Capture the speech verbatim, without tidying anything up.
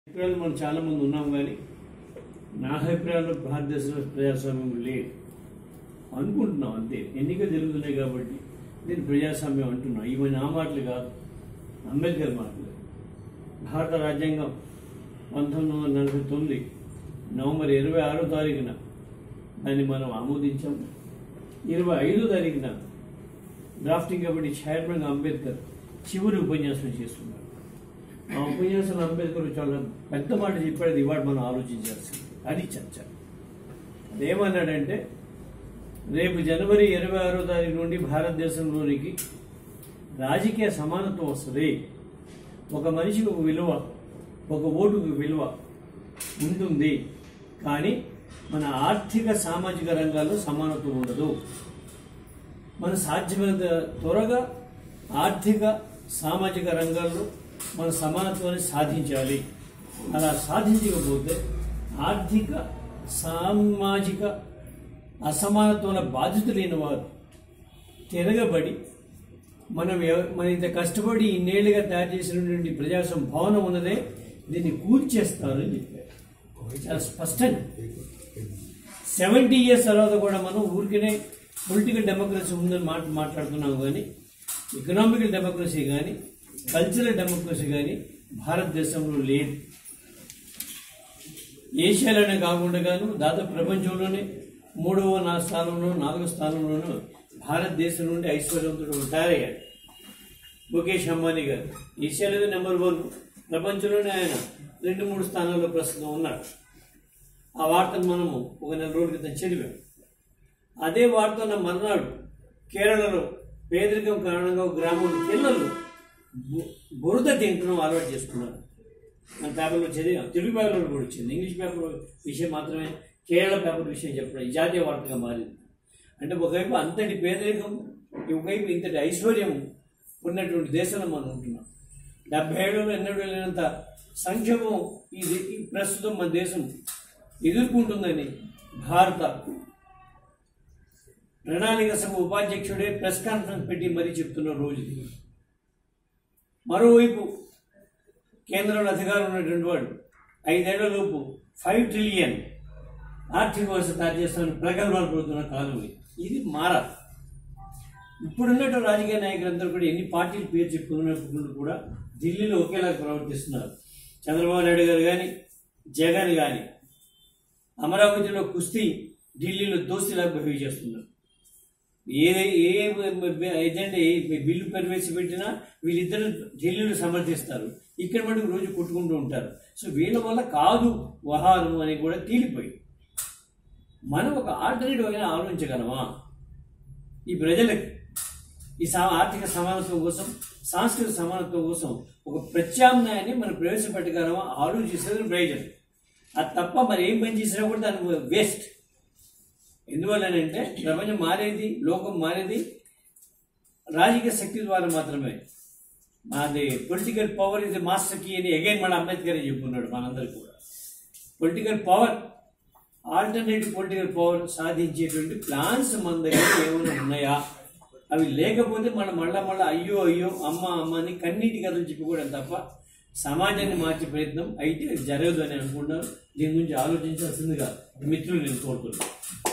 అభిప్రాయాలు మనం చాలామంది ఉన్నాం, కానీ నా అభిప్రాయాలు భారతదేశంలో ప్రజాస్వామ్యం లేదు అనుకుంటున్నాం. అంతే, ఎన్నికలు జరుగుతున్నాయి కాబట్టి నేను ప్రజాస్వామ్యం అంటున్నాను. ఇవి నా మాటలు కాదు, అంబేద్కర్ మాటలు. భారత రాజ్యాంగం పంతొమ్మిది వందల నలభై తొమ్మిది నవంబర్ ఇరవై ఆరో తారీఖున దాన్ని మనం ఆమోదించాము. ఇరవై ఐదో తారీఖున డ్రాఫ్టింగ్ కమిటీ చైర్మన్ అంబేద్కర్ చివరి ఉపన్యాసం చేస్తున్నారు. ఆ ఉపన్యాసంలో అంబేద్కర్ చాలా పెద్ద మాట చెప్పాడు. ఇవాడు మనం ఆలోచించాల్సింది అది చర్చ. అదేమన్నాడంటే, రేపు జనవరి ఇరవై ఆరో తారీఖు నుండి భారతదేశంలోనికి రాజకీయ సమానత్వం వస్తుంది. ఒక మనిషికి ఒక విలువ, ఒక ఓటుకు విలువ ఉంటుంది, కానీ మన ఆర్థిక సామాజిక రంగాల్లో సమానత్వం ఉండదు. మన సాధ్యమైనంత త్వరగా ఆర్థిక సామాజిక రంగాల్లో మన సమానత్వాన్ని సాధించాలి. అలా సాధించకపోతే ఆర్థిక సామాజిక అసమానత్వాల బాధ్యత లేని వారు తిరగబడి మనం మన ఇంత కష్టపడి ఇన్నేళ్లుగా తయారు చేసినటువంటి ప్రజాస్వామ్య భవనం ఉన్నదే దీన్ని కూల్చేస్తారు అని చెప్పారు. చాలా స్పష్టంగా సెవెంటీ ఇయర్స్ తర్వాత కూడా మనం ఊరికనే పొలిటికల్ డెమోక్రసీ ఉందని మాట మాట్లాడుతున్నాం, కానీ ఎకనామికల్ డెమోక్రసీ కానీ కల్చరల్ డెమోక్రసీ కానీ భారతదేశంలో లేదు. ఏషియాలోనే కాకుండా గాను దాదాపు ప్రపంచంలోనే మూడవ నా స్థానంలో నాలుగో స్థానంలోనూ భారతదేశం నుండి ఐశ్వర్యవంతుడు తయారయ్యాడు ముఖేష్ అంబానీ గారు. ఏషియాలోనే నెంబర్ వన్, ప్రపంచంలోనే ఆయన రెండు మూడు స్థానాల్లో ప్రస్తుతం ఉన్నాడు. ఆ వార్తను మనము ఒక నెల రోజుల క్రితం చదివాం. అదే వార్త మర్నాడు కేరళలో పేదరికం కారణంగా గ్రామంలో పిల్లలు బురద తింటడం అలవాటు చేసుకున్నారు. మన పేపర్లో చదివాం, తెలుగు పేపర్లో కూడా వచ్చింది. ఇంగ్లీష్ పేపర్ విషయం మాత్రమే కేరళ పేపర్ విషయం చెప్పడం జాతీయ వార్తగా మారింది. అంటే ఒకవైపు అంతటి పేదరికం, ఒకవైపు ఇంతటి ఐశ్వర్యం ఉన్నటువంటి దేశంలో మనం ఉంటున్నాం. డెబ్బై ఏడులో ఎన్నడూ లేనంత సంక్షేమం ఇది ప్రస్తుతం మన దేశం ఎదుర్కొంటుందని భారత ప్రణాళిక సభ ఉపాధ్యక్షుడే ప్రెస్ కాన్ఫరెన్స్ పెట్టి మరీ చెప్తున్న రోజు. మరోవైపు కేంద్రంలో అధికారం ఉన్నటువంటి వాడు ఐదేళ్లలోపు ఫైవ్ ట్రిలియన్ ఆర్థిక వ్యవస్థ తయారు చేస్తామని ప్రగల్భాలు పడుతున్న కాలం ఇది మారాలి. ఇప్పుడున్నటువంటి రాజకీయ నాయకులందరూ కూడా ఎన్ని పార్టీలు పేరు చెప్పుకున్నప్పుడు కూడా ఢిల్లీలో ఒకేలా ప్రవర్తిస్తున్నారు. చంద్రబాబు నాయుడు గారు కానీ జగన్ కానీ అమరావతిలో కుస్తీ, ఢిల్లీలో దోస్తీలాగా బిహేవ్ చేస్తున్నారు. ఏదై ఏ ఏజెండా ఏ బిల్లు ప్రవేశపెట్టినా వీళ్ళిద్దరు ఢిల్లీలో సమర్థిస్తారు, ఇక్కడ మటుకు రోజు కొట్టుకుంటూ ఉంటారు. సో వీళ్ళ వల్ల కాదు వ్యవహారం అని కూడా తేలిపోయి మనం ఒక ఆల్టర్నేటివ్ అయినా ఆలోచించగలమా? ఈ ప్రజలకు ఈ సా ఆర్థిక సమానత్వం కోసం, సాంస్కృతిక సమానత్వం కోసం ఒక ప్రత్యామ్నాయాన్ని మనం ప్రవేశపెట్టగలమా ఆలోచిస్తుంది ప్రయోజనం. అది తప్ప మరి ఏం పని చేసినా కూడా దానికి వేస్ట్. ఎందువల్లనంటే ప్రపంచం మారేది, లోకం మారేది రాజకీయ శక్తి ద్వారా మాత్రమే. మాది పొలిటికల్ పవర్ ఇది మాస్టర్ కీ అని అగైన్ మన అంబేద్కర్ చెప్పుకున్నాడు. మనందరికీ కూడా political power, alternative political power సాధించేటువంటి ప్లాన్స్ మన దగ్గర ఏమైనా ఉన్నాయా? అవి లేకపోతే మనం మళ్ళా మళ్ళీ అయ్యో అయ్యో అమ్మ అమ్మ అని కన్నీటి కథలు చెప్పుకోవడం తప్ప సమాజాన్ని మార్చే ప్రయత్నం అయితే జరగదు అని అనుకుంటున్నారు. దీని గురించి ఆలోచించాల్సిందిగా మిత్రులు నేను కోరుతున్నాను.